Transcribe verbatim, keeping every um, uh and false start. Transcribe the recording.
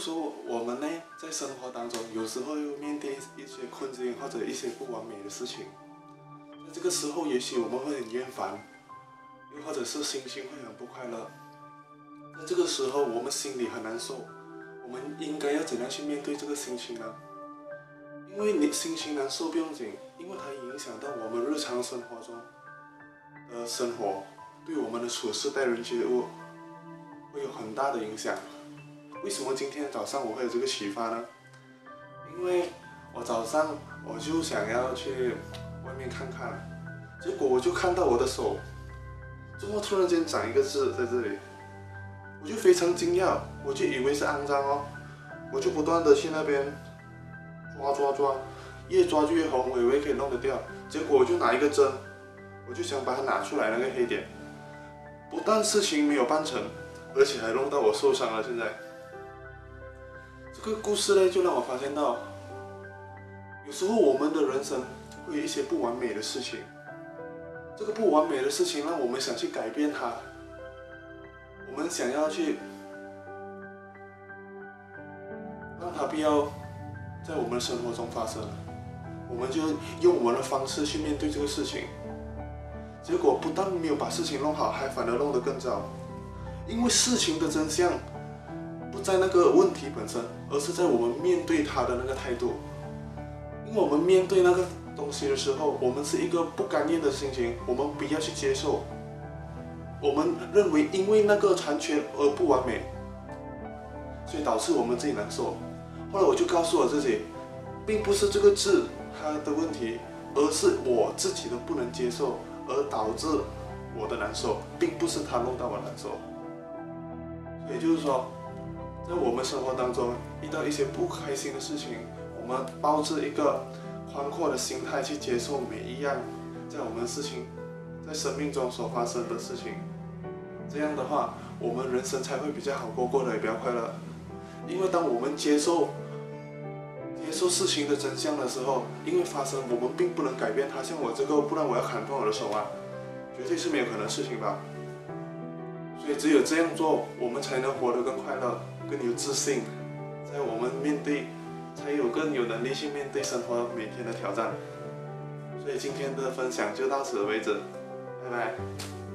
说我们呢，在生活当中，有时候又面对一些困境或者一些不完美的事情，在这个时候，也许我们会很厌烦，又或者是心情会很不快乐。在这个时候，我们心里很难受，我们应该要怎样去面对这个心情呢？因为你心情难受不用紧，因为它影响到我们日常生活中的生活，对我们的处事待人接物会有很大的影响。为什么今天早上我会有这个启发呢？因为我早上我就想要去外面看看，结果我就看到我的手，怎么突然间长一个痣在这里，我就非常惊讶，我就以为是肮脏哦，我就不断的去那边抓抓抓，越抓就越红，我以为可以弄得掉，结果我就拿一个针，我就想把它拿出来那个黑点，不但事情没有办成，而且还弄到我受伤了。现在这个故事呢，就让我发现到，有时候我们的人生会有一些不完美的事情，这个不完美的事情让我们想去改变它，我们想要去让它不要在我们的生活中发生，我们就用我们的方式去面对这个事情，结果不但没有把事情弄好，还反而弄得更糟。因为事情的真相不在那个问题本身，而是在我们面对它的那个态度。因为我们面对那个东西的时候，我们是一个不甘愿的心情，我们不要去接受，我们认为因为那个残缺而不完美，所以导致我们自己难受。后来我就告诉我自己，并不是这个痣它的问题，而是我自己的不能接受，而导致我的难受，并不是它弄到我难受。所以就是说，在我们生活当中遇到一些不开心的事情，我们抱着一个宽阔的心态去接受每一样在我们事情在生命中所发生的事情，这样的话，我们人生才会比较好过，过得也比较快乐。因为当我们接受接受事情的真相的时候，因为发生我们并不能改变它，像我这个，不然我要砍断我的手啊，绝对是没有可能的事情吧。所以只有这样做，我们才能活得更快乐，更有自信，在我们面对，才有更有能力去面对生活每天的挑战。所以今天的分享就到此为止，拜拜。